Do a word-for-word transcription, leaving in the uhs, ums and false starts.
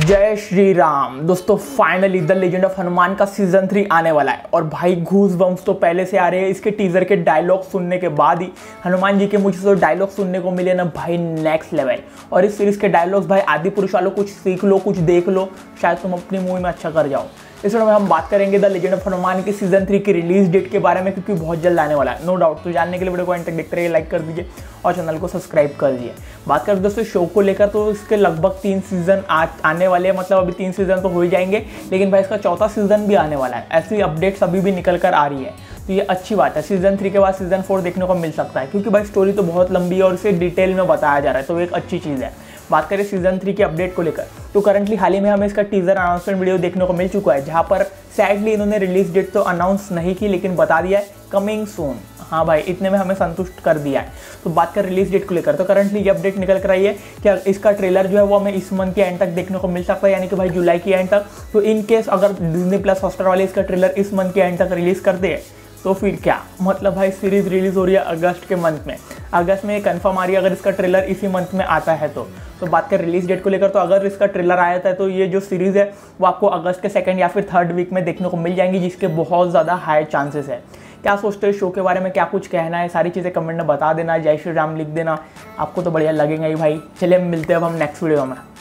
जय श्री राम। दोस्तों finally the legend of Hanuman का सीजन थ्री आने वाला है और भाई घूस बम्स तो पहले से आ रहे हैं। इसके टीजर के डायलॉग सुनने के बाद ही हनुमान जी के मुझे तो डायलॉग सुनने को मिले ना भाई नेक्स्ट लेवल। और इस सीरीज के डायलॉग्स भाई आदि पुरुष वालों कुछ सीख लो, कुछ देख लो, शायद तुम अपनी मूवी में अच्छा कर जाओ। इस वीडियो में हम बात करेंगे द लेजेंड ऑफ हनुमान की सीजन थ्री की रिलीज डेट के बारे में, क्योंकि बहुत जल्द आने वाला है नो डाउट। तो जानने के लिए वीडियो को एंड तक देखते रहिए, लाइक कर दीजिए और चैनल को सब्सक्राइब कर दीजिए। बात करें दोस्तों शो को लेकर तो इसके लगभग तीन सीजन आ, आने वाले हैं, मतलब अभी तीन सीजन तो हो ही जाएंगे, लेकिन भाई इसका चौथा सीजन भी आने वाला है। ऐसी अपडेट्स अभी भी निकल कर आ रही है, तो ये अच्छी बात है। सीजन थ्री के बाद सीजन फोर देखने को मिल सकता है, क्योंकि भाई स्टोरी तो बहुत लंबी है और इसे डिटेल में बताया जा रहा है, तो एक अच्छी चीज़ है। बात करें सीजन थ्री की अपडेट को लेकर तो करंटली हाल ही में हमें इसका टीजर अनाउंसमेंट वीडियो देखने को मिल चुका है, जहां पर सैडली इन्होंने रिलीज डेट तो अनाउंस नहीं की, लेकिन बता दिया है कमिंग सून। हाँ भाई, इतने में हमें संतुष्ट कर दिया है। तो बात कर रिलीज डेट को लेकर तो करंटली ये अपडेट निकल कर आई है कि इसका ट्रेलर जो है वो हमें इस मंथ के एंड तक देखने को मिल सकता है, यानी कि भाई जुलाई के एंड तक। तो इन केस अगर डिज्नी प्लस हॉटस्टार वाले इसका ट्रेलर इस मंथ के एंड तक रिलीज करते हैं तो फिर क्या मतलब भाई सीरीज रिलीज हो रही है अगस्त के मंथ में। अगस्त में कंफर्म आ रही है अगर इसका ट्रेलर इसी मंथ में आता है तो। तो बात कर रिलीज डेट को लेकर तो अगर इसका ट्रेलर आया था तो ये जो सीरीज़ है वो आपको अगस्त के सेकंड या फिर थर्ड वीक में देखने को मिल जाएंगी, जिसके बहुत ज़्यादा हाई चांसेस है। क्या सोचते हो शो के बारे में, क्या कुछ कहना है, सारी चीज़ें कमेंट में बता देना। जय श्री राम लिख देना, आपको तो बढ़िया लगेगा ही भाई। चलिए मिलते हैं अब हम नेक्स्ट वीडियो में।